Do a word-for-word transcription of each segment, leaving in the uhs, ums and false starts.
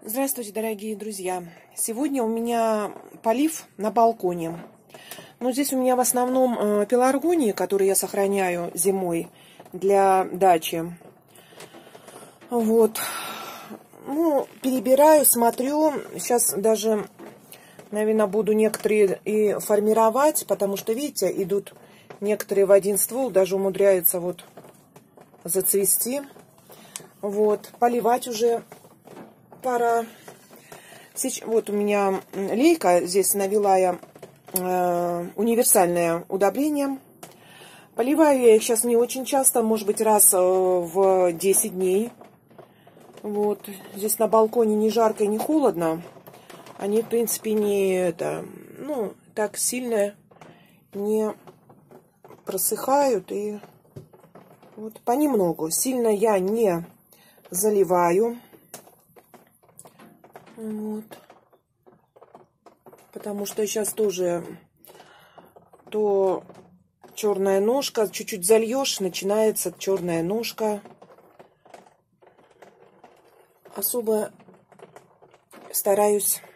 Здравствуйте, дорогие друзья! Сегодня у меня полив на балконе. Ну, здесь у меня в основном э, пеларгонии, которые я сохраняю зимой для дачи. Вот. Ну, перебираю, смотрю. Сейчас даже, наверное, буду некоторые и формировать, потому что, видите, идут некоторые в один ствол, даже умудряются вот зацвести. Вот. Поливать уже пора. Сейчас, вот у меня лейка, здесь навела я э, универсальное удобрение. Поливаю я их сейчас не очень часто, может быть, раз э, в десять дней. Вот. Здесь на балконе не жарко и не холодно. Они, в принципе, не это, ну, так сильно не просыхают. И вот понемногу. Сильно я не заливаю. Вот. Потому что сейчас тоже то черная ножка, чуть-чуть зальешь, начинается черная ножка. Особо стараюсь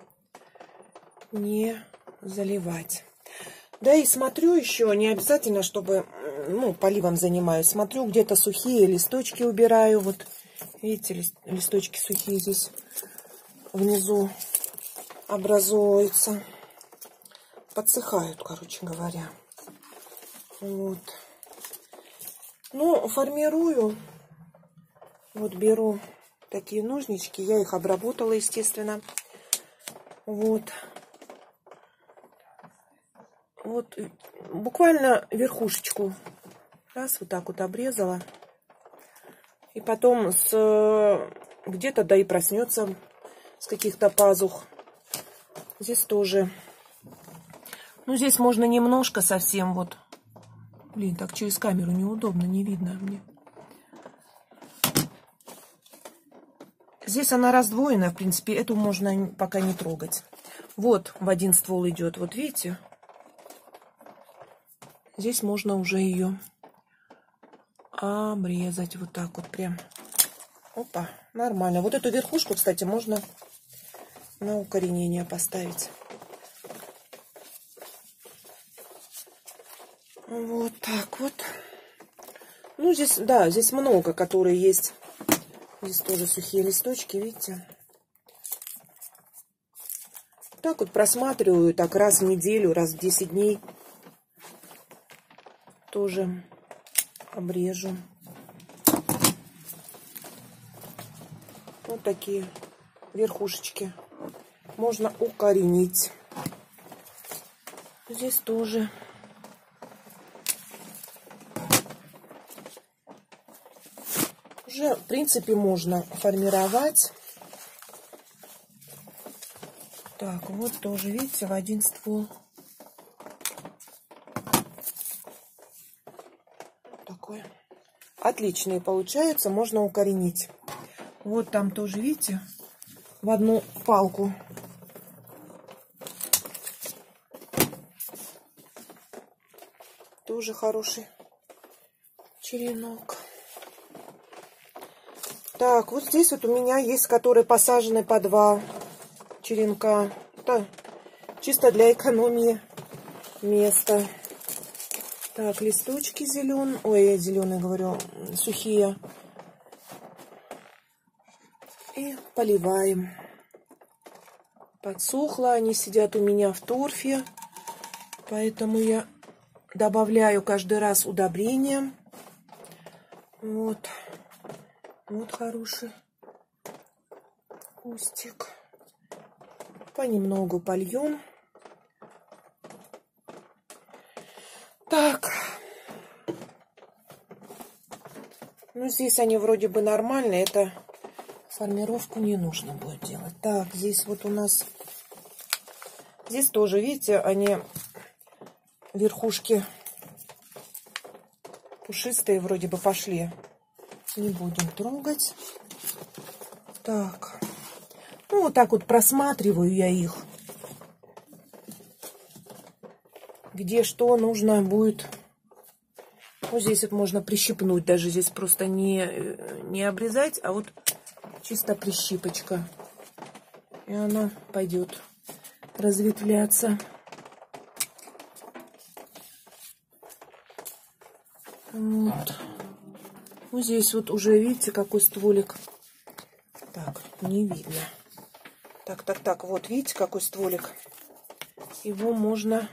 не заливать. Да и смотрю еще, не обязательно, чтобы, ну, поливом занимаюсь. Смотрю, где-то сухие листочки убираю. Вот, видите, листочки сухие здесь внизу образуются, подсыхают, короче говоря. Вот. Ну, формирую. Вот беру такие ножнички, я их обработала, естественно. Вот. Вот буквально верхушечку раз вот так вот обрезала. И потом с где-то, да и проснется с каких-то пазух. Здесь тоже. Ну, здесь можно немножко совсем вот. Блин, так через камеру неудобно, не видно мне. Здесь она раздвоена, в принципе, эту можно пока не трогать. Вот в один ствол идет, вот видите? Здесь можно уже ее обрезать вот так вот прям. Опа, нормально. Вот эту верхушку, кстати, можно на укоренение поставить. Вот так вот. Ну, здесь, да, здесь много, которые есть. Здесь тоже сухие листочки, видите? Так вот просматриваю, так раз в неделю, раз в десять дней. Тоже обрежу. Вот такие верхушечки можно укоренить. Здесь тоже. Уже, в принципе, можно формировать. Так, вот тоже, видите, в один ствол. Такой. Отличные получаются, можно укоренить. Вот там тоже, видите, в одну палку. Тоже хороший черенок. Так, вот здесь вот у меня есть, которые посажены по два черенка. Это чисто для экономии места. Так, листочки зеленые. Ой, я зеленые говорю, сухие. И поливаем. Подсохло, они сидят у меня в торфе. Поэтому я добавляю каждый раз удобрения. Вот. Вот хороший кустик. Понемногу польем. Так. Ну, здесь они вроде бы нормальные. Это формировку не нужно будет делать. Так, здесь вот у нас... Здесь тоже, видите, они... Верхушки пушистые вроде бы пошли. Не будем трогать. Так. Ну, вот так вот просматриваю я их. Где что нужно будет. Вот здесь вот можно прищипнуть. Даже здесь просто не, не обрезать, а вот чисто прищипочка. И она пойдет разветвляться. Вот. Ну, здесь вот уже, видите, какой стволик. Так, не видно. Так, так, так, вот, видите, какой стволик. Его можно...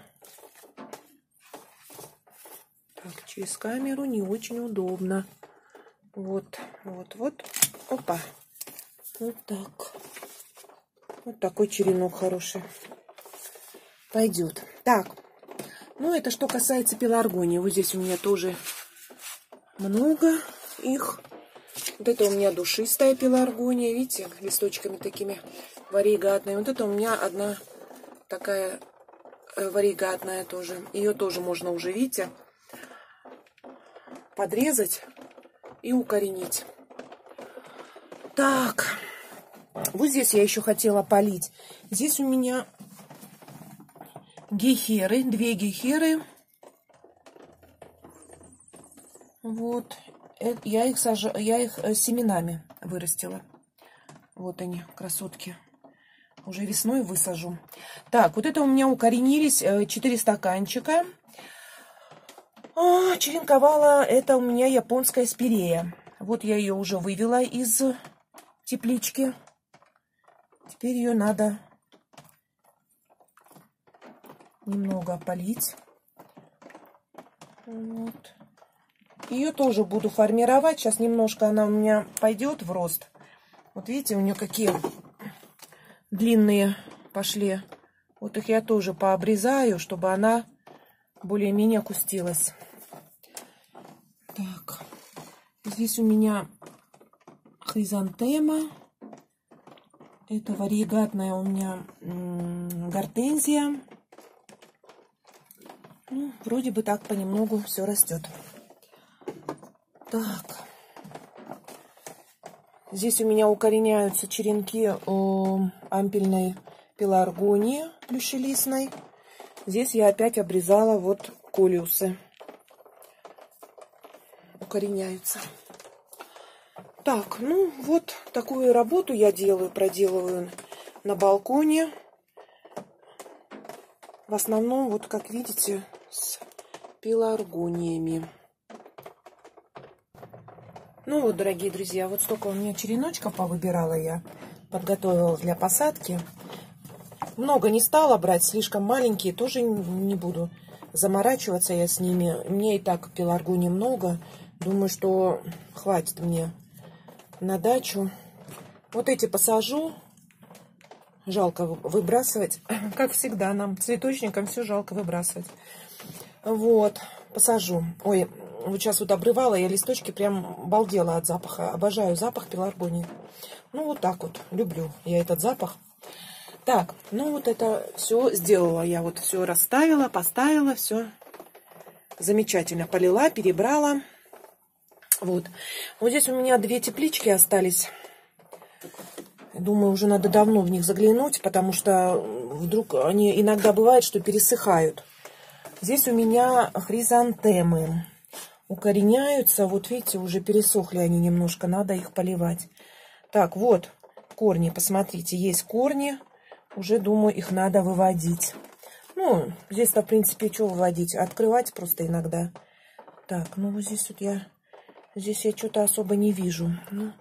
Так, через камеру не очень удобно. Вот, вот, вот. Опа. Вот так. Вот такой черенок хороший. Пойдет. Так. Ну, это что касается пеларгонии. Вот здесь у меня тоже много их. Вот это у меня душистая пеларгония. Видите, листочками такими варигатной. Вот это у меня одна такая варигатная тоже. Ее тоже можно уже, видите, подрезать и укоренить. Так. Вот здесь я еще хотела полить. Здесь у меня гехеры, две гехеры. Вот. Я их, саж... я их семенами вырастила. Вот они, красотки. Уже весной высажу. Так, вот это у меня укоренились четыре стаканчика. А, черенковала это у меня японская спирея. Вот я ее уже вывела из теплички. Теперь ее надо немного полить. Вот. Ее тоже буду формировать. Сейчас немножко она у меня пойдет в рост. Вот видите, у нее какие длинные пошли. Вот их я тоже пообрезаю, чтобы она более-менее окустилась. Так. Здесь у меня хризантема. Это варигатная у меня гортензия. Ну, вроде бы так понемногу все растет. Так. Здесь у меня укореняются черенки ампельной пеларгонии плющелистной. Здесь я опять обрезала вот колиусы. Укореняются. Так, ну вот такую работу я делаю, проделываю на балконе. В основном, вот как видите, с пеларгониями. Ну вот, дорогие друзья, вот столько у меня череночков повыбирала я. Подготовила для посадки. Много не стала брать, слишком маленькие. Тоже не буду заморачиваться я с ними. Мне и так пеларгонии много. Думаю, что хватит мне на дачу. Вот эти посажу. Жалко выбрасывать. Как всегда, нам, цветочникам, все жалко выбрасывать. Вот, посажу. Ой, вот сейчас вот обрывала, я листочки прям балдела от запаха. Обожаю запах пеларгонии. Ну, вот так вот. Люблю я этот запах. Так, ну вот это все сделала. Я вот все расставила, поставила, все замечательно. Полила, перебрала. Вот. Вот здесь у меня две теплички остались. Думаю, уже надо давно в них заглянуть, потому что вдруг они иногда бывает, что пересыхают. Здесь у меня хризантемы укореняются. Вот видите, уже пересохли они немножко, надо их поливать. Так, вот корни, посмотрите, есть корни. Уже, думаю, их надо выводить. Ну, здесь-то, в принципе, что выводить? Открывать просто иногда. Так, ну вот здесь вот я... Здесь я что-то особо не вижу. Ну.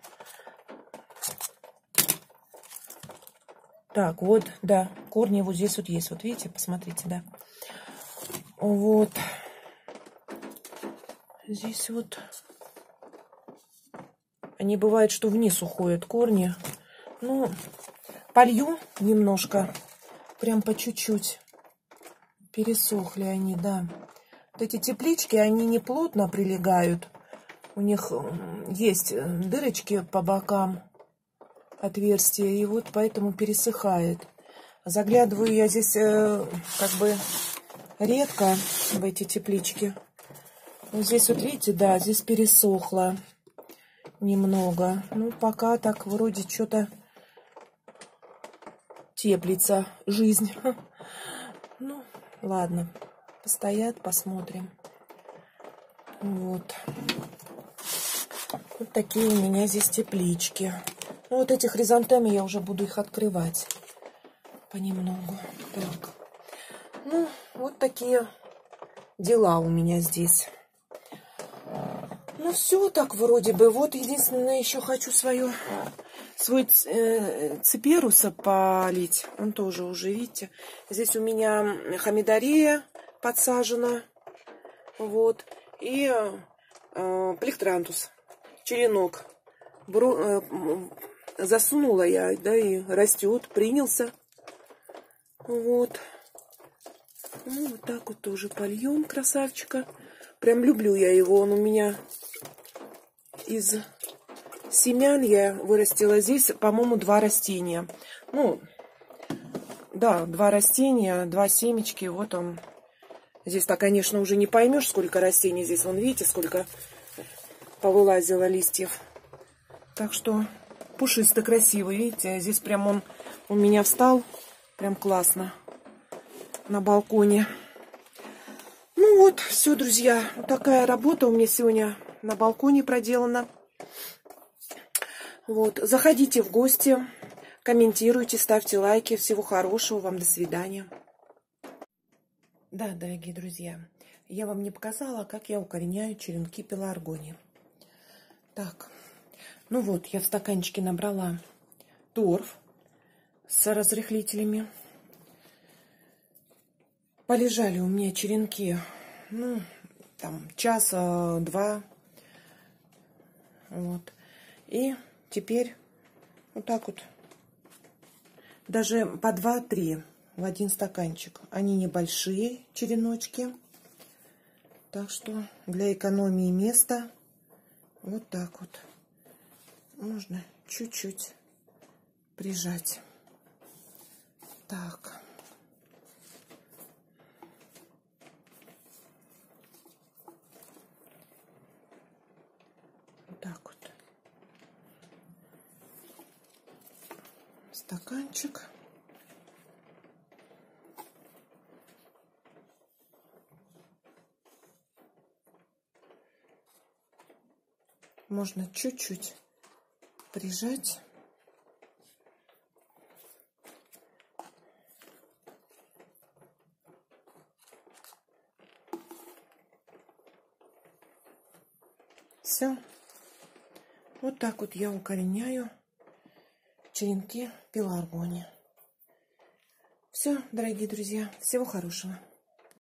Так, вот, да, корни вот здесь вот есть. Вот видите, посмотрите, да. Вот. Здесь вот... Они бывают, что вниз уходят корни. Ну, полью немножко. Прям по чуть-чуть. Пересохли они, да. Вот эти теплички, они не плотно прилегают. У них есть дырочки по бокам, отверстия, и вот поэтому пересыхает. Заглядываю я здесь э, как бы редко в эти теплички. Вот здесь вот видите, да, здесь пересохло немного. Ну, пока так вроде что-то теплится жизнь. Ну, ладно, постоят, посмотрим. Вот. Вот такие у меня здесь теплички. Ну, вот эти хризантемы я уже буду их открывать понемногу. Так. Ну, вот такие дела у меня здесь. Ну, все так вроде бы. Вот единственное, еще хочу свою, свой э, циперуса полить. Он тоже уже, видите. Здесь у меня хамидорея подсажена. Вот. И э, плехтрантус. Черенок. Бру, э, засунула я, да, и растет, принялся. Вот. Ну, вот так вот тоже польем красавчика. Прям люблю я его. Он у меня из семян я вырастила. Здесь, по-моему, два растения. Ну, да, два растения, два семечки. Вот он. Здесь-то, конечно, уже не поймешь, сколько растений здесь. Вон, видите, сколько повылазило листьев. Так что пушисто, красивый. Видите, здесь прям он у меня встал. Прям классно. На балконе. Ну вот, все, друзья. Вот такая работа у меня сегодня на балконе проделана. Вот. Заходите в гости, комментируйте, ставьте лайки. Всего хорошего вам. До свидания. Да, дорогие друзья, я вам не показала, как я укореняю черенки пеларгонии. Так, ну вот, я в стаканчике набрала торф с разрыхлителями. Полежали у меня черенки, ну, там, час-два. Вот. И теперь вот так вот, даже по два-три в один стаканчик. Они небольшие череночки. Так что для экономии места вот так вот можно чуть-чуть прижать. Так. Так вот. Стаканчик. Можно чуть-чуть прижать. Все. Вот так вот я укореняю черенки пеларгонии. Все, дорогие друзья, всего хорошего.